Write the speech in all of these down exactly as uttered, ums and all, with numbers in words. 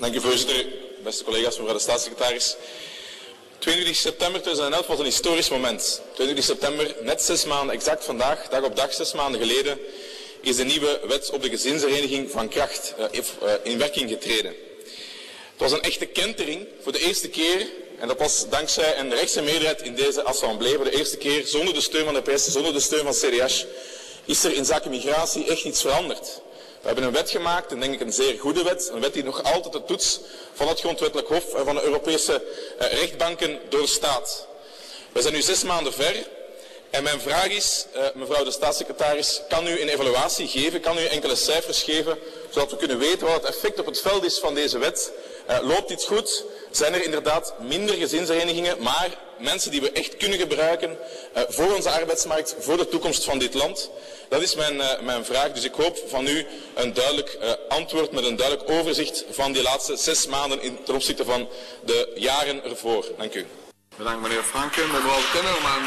Dank u, voorzitter. Beste collega's, mevrouw de staatssecretaris. tweeëntwintig september tweeduizend elf was een historisch moment. tweeëntwintig september, net zes maanden, exact vandaag, dag op dag, zes maanden geleden, is de nieuwe wet op de gezinshereniging van kracht uh, in werking getreden. Het was een echte kentering voor de eerste keer, en dat was dankzij een rechtse meerderheid in deze assemblée, voor de eerste keer zonder de steun van de P S, zonder de steun van C D S, is er in zaken migratie echt iets veranderd. We hebben een wet gemaakt, en denk ik een zeer goede wet, een wet die nog altijd de toets van het grondwettelijk hof en van de Europese uh, rechtbanken doorstaat. We zijn nu zes maanden ver en mijn vraag is, uh, mevrouw de staatssecretaris, kan u een evaluatie geven, kan u enkele cijfers geven, zodat we kunnen weten wat het effect op het veld is van deze wet? Uh, loopt dit goed? Zijn er inderdaad minder gezinsherenigingen, maar mensen die we echt kunnen gebruiken uh, voor onze arbeidsmarkt, voor de toekomst van dit land? Dat is mijn, uh, mijn vraag, dus ik hoop van u een duidelijk uh, antwoord met een duidelijk overzicht van die laatste zes maanden in, ten opzichte van de jaren ervoor. Dank u. Bedankt meneer Franken. Mevrouw Timmerman.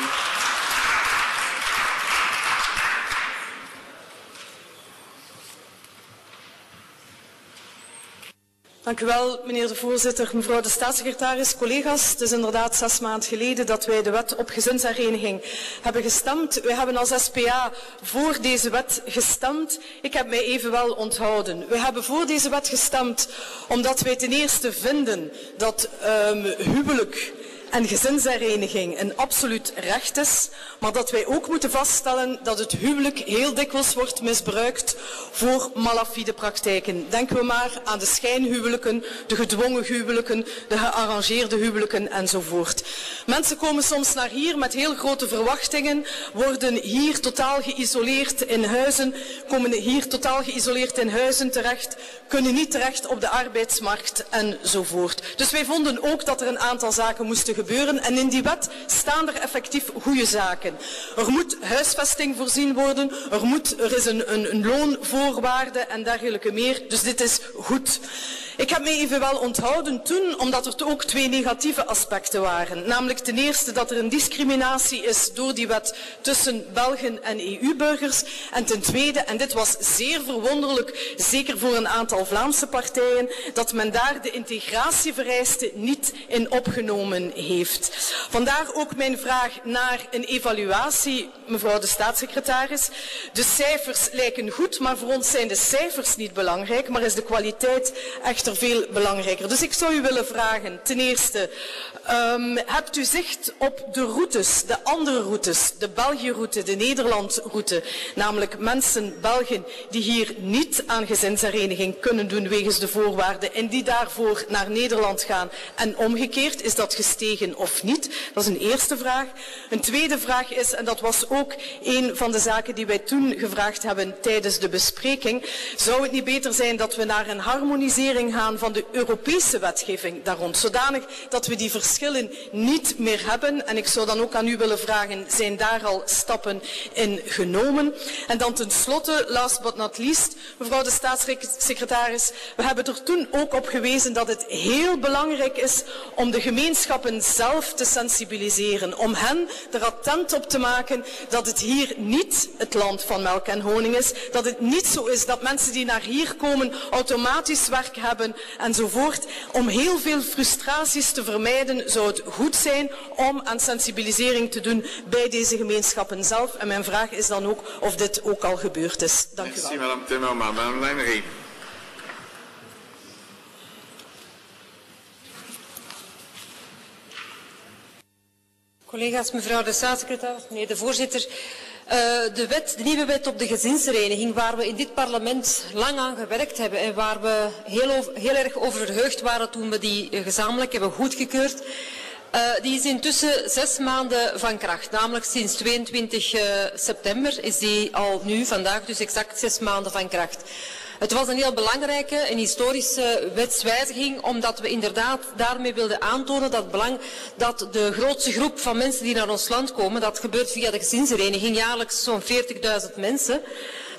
Dank u wel, meneer de voorzitter, mevrouw de staatssecretaris, collega's. Het is inderdaad zes maanden geleden dat wij de wet op gezinshereniging hebben gestemd. Wij hebben als S P A voor deze wet gestemd. Ik heb mij evenwel onthouden. We hebben voor deze wet gestemd omdat wij ten eerste vinden dat um, huwelijk en gezinshereniging een absoluut recht is, maar dat wij ook moeten vaststellen dat het huwelijk heel dikwijls wordt misbruikt voor malafide praktijken. Denken we maar aan de schijnhuwelijken, de gedwongen huwelijken, de gearrangeerde huwelijken enzovoort. Mensen komen soms naar hier met heel grote verwachtingen, worden hier totaal geïsoleerd in huizen, komen hier totaal geïsoleerd in huizen terecht, kunnen niet terecht op de arbeidsmarkt enzovoort. Dus wij vonden ook dat er een aantal zaken moesten gebeuren en in die wet staan er effectief goede zaken. Er moet huisvesting voorzien worden, er, moet, er is een, een, een loonvoorwaarde en dergelijke meer, dus dit is goed. Ik heb mij evenwel onthouden toen, omdat er ook twee negatieve aspecten waren. Namelijk ten eerste dat er een discriminatie is door die wet tussen Belgen en E U-burgers. En ten tweede, en dit was zeer verwonderlijk, zeker voor een aantal Vlaamse partijen, dat men daar de integratievereisten niet in opgenomen heeft. Vandaar ook mijn vraag naar een evaluatie, mevrouw de staatssecretaris. De cijfers lijken goed, maar voor ons zijn de cijfers niet belangrijk, maar is de kwaliteit echt veel belangrijker. Dus ik zou u willen vragen, ten eerste, um, hebt u zicht op de routes, de andere routes, de België-route, de Nederland-route, namelijk mensen, Belgen, die hier niet aan gezinshereniging kunnen doen wegens de voorwaarden en die daarvoor naar Nederland gaan en omgekeerd, is dat gestegen of niet? Dat is een eerste vraag. Een tweede vraag is, en dat was ook een van de zaken die wij toen gevraagd hebben tijdens de bespreking, zou het niet beter zijn dat we naar een harmonisering gaan van de Europese wetgeving daar rond, zodanig dat we die verschillen niet meer hebben. En ik zou dan ook aan u willen vragen, zijn daar al stappen in genomen? En dan tenslotte, last but not least, mevrouw de staatssecretaris, we hebben er toen ook op gewezen dat het heel belangrijk is om de gemeenschappen zelf te sensibiliseren, om hen er attent op te maken dat het hier niet het land van melk en honing is, dat het niet zo is dat mensen die naar hier komen automatisch werk hebben enzovoort. Om heel veel frustraties te vermijden zou het goed zijn om aan sensibilisering te doen bij deze gemeenschappen zelf. En mijn vraag is dan ook of dit ook al gebeurd is. Dank u wel. Merci, madame Timmerman. Madame Leinery. Collega's, mevrouw de staatssecretaris, meneer de voorzitter. Uh, de, wet, de nieuwe wet op de gezinshereniging, waar we in dit parlement lang aan gewerkt hebben en waar we heel, over, heel erg over verheugd waren toen we die uh, gezamenlijk hebben goedgekeurd, uh, die is intussen zes maanden van kracht. Namelijk sinds tweeëntwintig september is die al nu, vandaag dus exact zes maanden van kracht. Het was een heel belangrijke, een historische wetswijziging, omdat we inderdaad daarmee wilden aantonen dat, belang, dat de grootste groep van mensen die naar ons land komen, dat gebeurt via de gezinshereniging, jaarlijks zo'n veertigduizend mensen,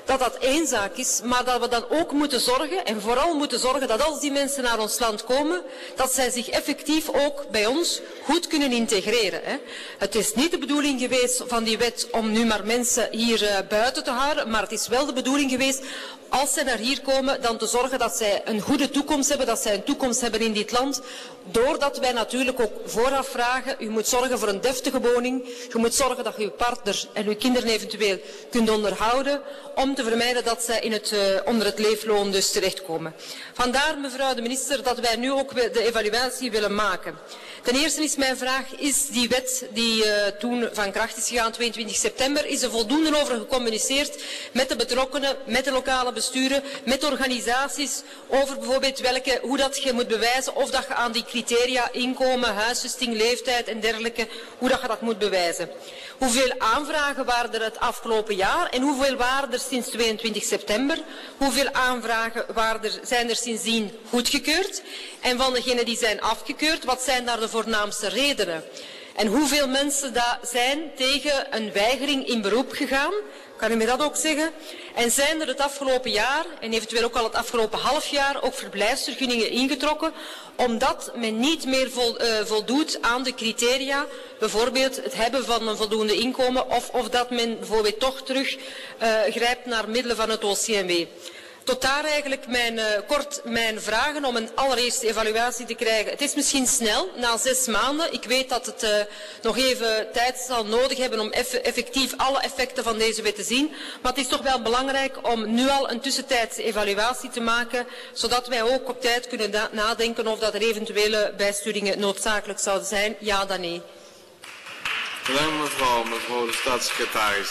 dat dat één zaak is, maar dat we dan ook moeten zorgen, en vooral moeten zorgen dat als die mensen naar ons land komen, dat zij zich effectief ook bij ons goed kunnen integreren. Hè. Het is niet de bedoeling geweest van die wet om nu maar mensen hier uh, buiten te houden, maar het is wel de bedoeling geweest, als zij naar hier komen, dan te zorgen dat zij een goede toekomst hebben, dat zij een toekomst hebben in dit land, doordat wij natuurlijk ook vooraf vragen, u moet zorgen voor een deftige woning, je moet zorgen dat je uw partner en uw kinderen eventueel kunt onderhouden, om te vermijden dat zij in het, uh, onder het leefloon dus terechtkomen. Vandaar, mevrouw de minister, dat wij nu ook de evaluatie willen maken. Ten eerste is mijn vraag, is die wet die uh, toen van kracht is gegaan, tweeëntwintig september, is er voldoende over gecommuniceerd met de betrokkenen, met de lokale besturen, met organisaties, over bijvoorbeeld welke, hoe dat je moet bewijzen of dat je aan die criteria, inkomen, huisvesting, leeftijd en dergelijke, hoe dat je dat moet bewijzen. Hoeveel aanvragen waren er het afgelopen jaar en hoeveel waren er sinds tweeëntwintig september? Hoeveel aanvragen waren er, zijn er sindsdien goedgekeurd? En van degenen die zijn afgekeurd, wat zijn daar de voornaamste redenen? En hoeveel mensen da zijn tegen een weigering in beroep gegaan? Kan u mij dat ook zeggen? En zijn er het afgelopen jaar, en eventueel ook al het afgelopen half jaar, ook verblijfsvergunningen ingetrokken, omdat men niet meer vol, uh, voldoet aan de criteria, bijvoorbeeld het hebben van een voldoende inkomen, of, of dat men bijvoorbeeld toch terug uh, grijpt naar middelen van het O C M W. Tot daar eigenlijk mijn, uh, kort mijn vragen om een allereerste evaluatie te krijgen. Het is misschien snel, na zes maanden. Ik weet dat het uh, nog even tijd zal nodig hebben om eff effectief alle effecten van deze wet te zien. Maar het is toch wel belangrijk om nu al een tussentijdse evaluatie te maken, zodat wij ook op tijd kunnen nadenken of dat er eventuele bijsturingen noodzakelijk zouden zijn. Ja dan nee. Bedankt mevrouw, mevrouw de staatssecretaris.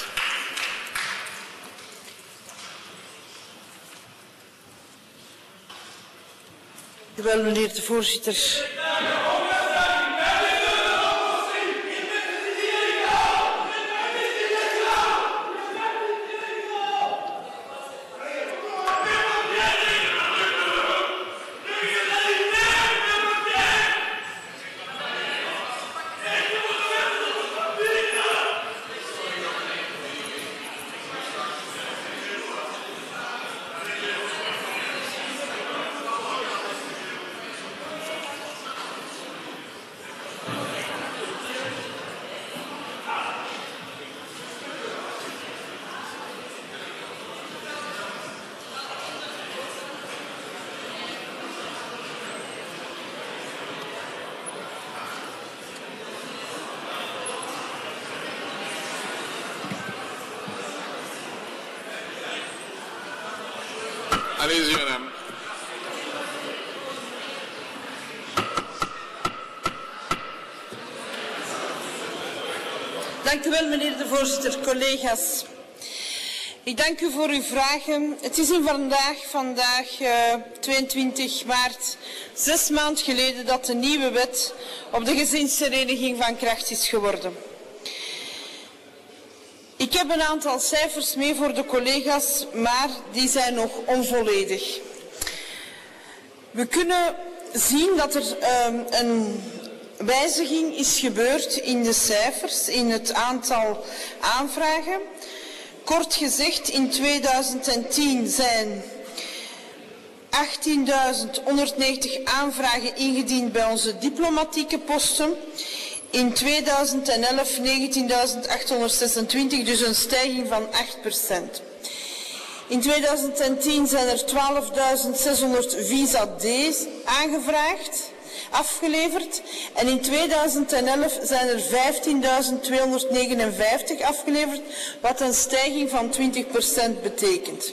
Wel, meneer de voorzitter. Allez-y, madame. Dank u wel, meneer de voorzitter, collega's. Ik dank u voor uw vragen. Het is in vandaag, vandaag uh, tweeëntwintig maart, zes maanden geleden dat de nieuwe wet op de gezinshereniging van kracht is geworden. Ik heb een aantal cijfers mee voor de collega's, maar die zijn nog onvolledig. We kunnen zien dat er um, een wijziging is gebeurd in de cijfers, in het aantal aanvragen. Kort gezegd, in tweeduizend tien zijn achttienduizend honderdnegentig aanvragen ingediend bij onze diplomatieke posten. In tweeduizend elf negentienduizend achthonderdzesentwintig, dus een stijging van acht procent. In tweeduizend tien zijn er twaalfduizend zeshonderd visa D's aangevraagd, afgeleverd. En in tweeduizend elf zijn er vijftienduizend tweehonderdnegenenvijftig afgeleverd, wat een stijging van twintig procent betekent.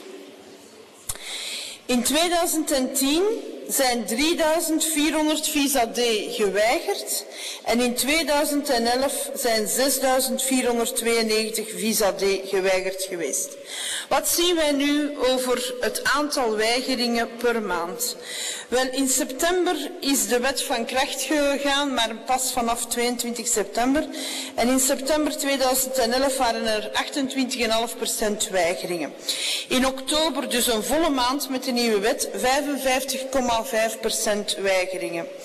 In tweeduizend tien zijn drieduizend vierhonderd visa D geweigerd en in tweeduizend elf zijn zesduizend vierhonderdtweeënnegentig visa D geweigerd geweest. Wat zien wij nu over het aantal weigeringen per maand? Wel, in september is de wet van kracht gegaan, maar pas vanaf tweeëntwintig september. En in september tweeduizend elf waren er achtentwintig komma vijf procent weigeringen. In oktober, dus een volle maand met de nieuwe wet, vijfenvijftig komma vijf procent weigeringen.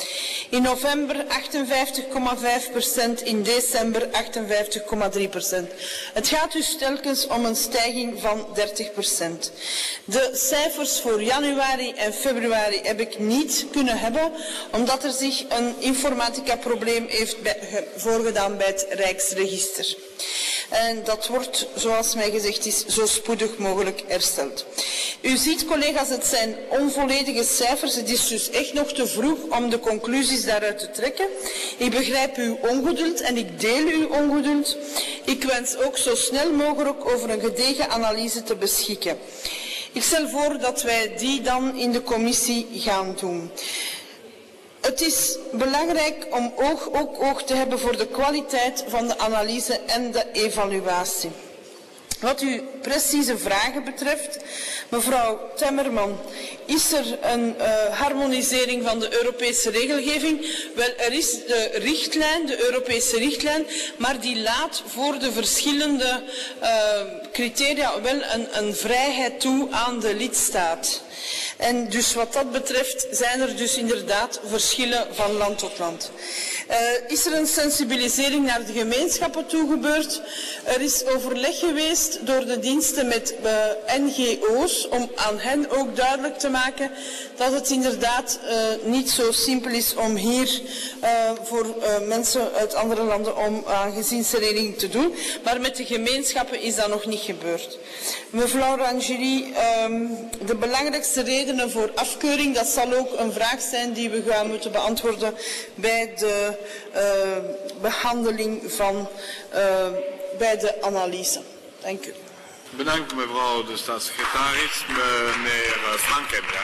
In november achtenvijftig komma vijf procent, in december achtenvijftig komma drie procent. Het gaat dus telkens om een stijging van dertig procent. De cijfers voor januari en februari heb ik niet kunnen hebben, omdat er zich een informatica-probleem heeft bij, voorgedaan bij het Rijksregister. En dat wordt, zoals mij gezegd is, zo spoedig mogelijk hersteld. U ziet, collega's, het zijn onvolledige cijfers. Het is dus echt nog te vroeg om de conclusies daaruit te trekken. Ik begrijp uw ongeduld en ik deel uw ongeduld. Ik wens ook zo snel mogelijk over een gedegen analyse te beschikken. Ik stel voor dat wij die dan in de commissie gaan doen. Het is belangrijk om oog, ook oog te hebben voor de kwaliteit van de analyse en de evaluatie. Wat uw precieze vragen betreft, mevrouw Temmerman, is er een uh, harmonisering van de Europese regelgeving? Wel, er is de richtlijn, de Europese richtlijn, maar die laat voor de verschillende uh, criteria wel een, een vrijheid toe aan de lidstaat. En dus wat dat betreft zijn er dus inderdaad verschillen van land tot land. Uh, is er een sensibilisering naar de gemeenschappen toe gebeurd? Er is overleg geweest door de diensten met uh, N G O's om aan hen ook duidelijk te maken dat het inderdaad uh, niet zo simpel is om hier uh, voor uh, mensen uit andere landen om aan gezinshereniging te doen. Maar met de gemeenschappen is dat nog niet gebeurd. Mevrouw Rangerie, um, de belangrijkste redenen voor afkeuring, dat zal ook een vraag zijn die we gaan moeten beantwoorden bij de uh, behandeling van, uh, bij de analyse. Dank u. Bedankt mevrouw de staatssecretaris. Meneer Franken. Ja.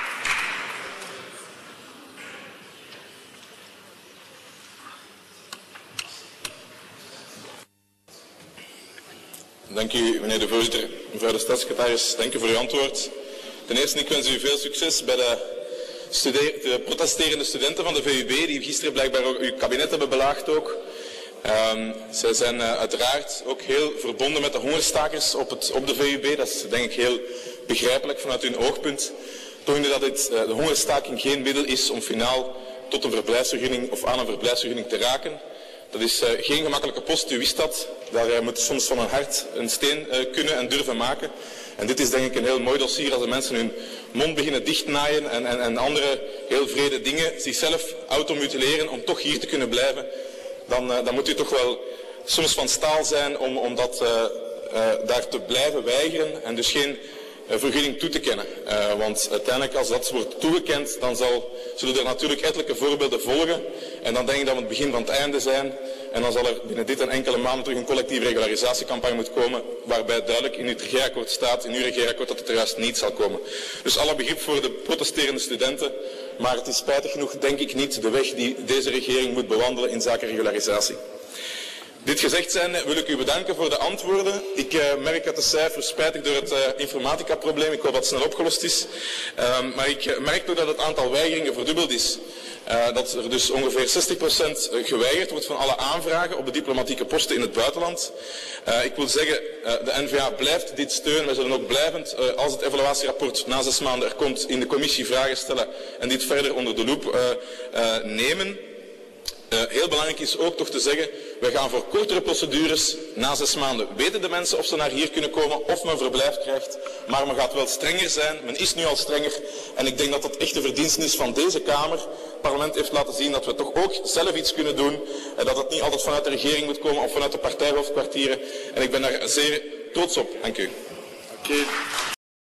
Dank u, meneer de voorzitter. Mevrouw de staatssecretaris, dank u voor uw antwoord. Ten eerste, ik wens u veel succes bij de, de protesterende studenten van de V U B, die gisteren blijkbaar ook uw kabinet hebben belaagd ook. Um, zij zijn uh, uiteraard ook heel verbonden met de hongerstakers op, het, op de V U B. Dat is denk ik heel begrijpelijk vanuit hun oogpunt. Toonde dat dit, uh, de hongerstaking geen middel is om finaal tot een verblijfsvergunning of aan een verblijfsvergunning te raken. Dat is uh, geen gemakkelijke post, u wist dat. Daar uh, moet soms van een hart een steen uh, kunnen en durven maken. En dit is denk ik een heel mooi dossier als de mensen hun mond beginnen dichtnaaien en, en, en andere heel wrede dingen, zichzelf automutileren om toch hier te kunnen blijven. Dan, uh, dan moet u toch wel soms van staal zijn om, om dat, uh, uh, daar te blijven weigeren en dus geen uh, vergunning toe te kennen. Uh, want uiteindelijk als dat wordt toegekend, dan zal, zullen er natuurlijk ettelijke voorbeelden volgen. En dan denk ik dat we het begin van het einde zijn. En dan zal er binnen dit en enkele maanden terug een collectieve regularisatiecampagne moeten komen, waarbij duidelijk in het regeerakkoord staat, in uw regeerakkoord, dat het er juist niet zal komen. Dus alle begrip voor de protesterende studenten, maar het is spijtig genoeg, denk ik, niet de weg die deze regering moet bewandelen in zaken regularisatie. Dit gezegd zijnde wil ik u bedanken voor de antwoorden. Ik uh, merk dat de cijfers, spijtig door het uh, informatica-probleem, ik hoop dat het snel opgelost is, uh, maar ik uh, merk ook dat het aantal weigeringen verdubbeld is. Uh, dat er dus ongeveer zestig procent geweigerd wordt van alle aanvragen op de diplomatieke posten in het buitenland. Uh, ik wil zeggen, uh, de N V A blijft dit steunen. Wij zullen ook blijvend, uh, als het evaluatierapport na zes maanden er komt, in de commissie vragen stellen en dit verder onder de loep uh, uh, nemen. Uh, heel belangrijk is ook toch te zeggen, we gaan voor kortere procedures na zes maanden. Weten de mensen of ze naar hier kunnen komen of men verblijf krijgt, maar men gaat wel strenger zijn. Men is nu al strenger en ik denk dat dat echt de verdienste is van deze Kamer. Het parlement heeft laten zien dat we toch ook zelf iets kunnen doen en dat het niet altijd vanuit de regering moet komen of vanuit de partijhoofdkwartieren. En ik ben daar zeer trots op. Dank u. Okay.